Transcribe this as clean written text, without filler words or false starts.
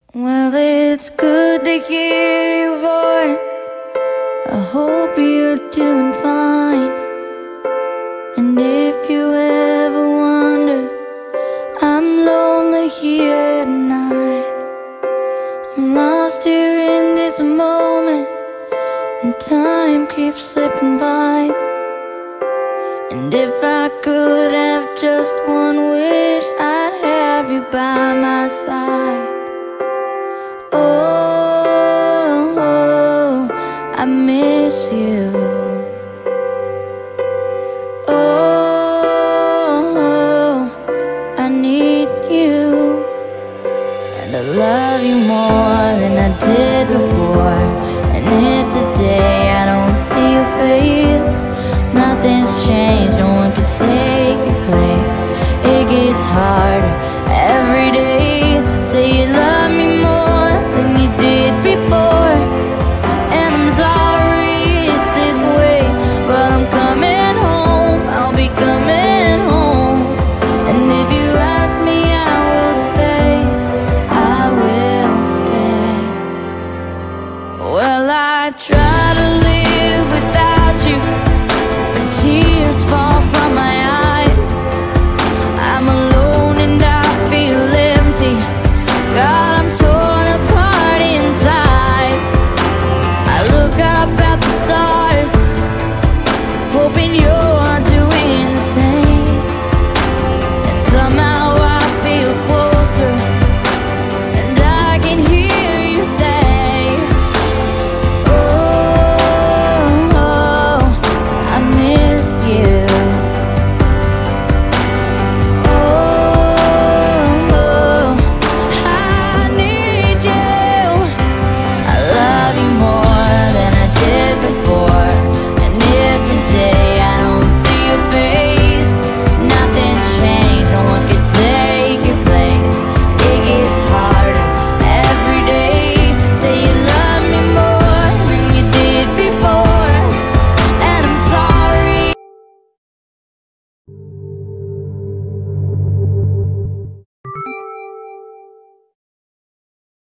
Well, it's good to hear your voice. I hope you're doing fine. And if you ever wonder, I'm lonely here at night. I'm lost here in this moment, and time keeps slipping by. And if I could have just one wish, I'd have you by my side. Oh, I miss you. Oh, I need you. And I love you more than I did before. And if today I don't see your face, nothing's changed, no one can take your place. It gets harder every day. Say you love me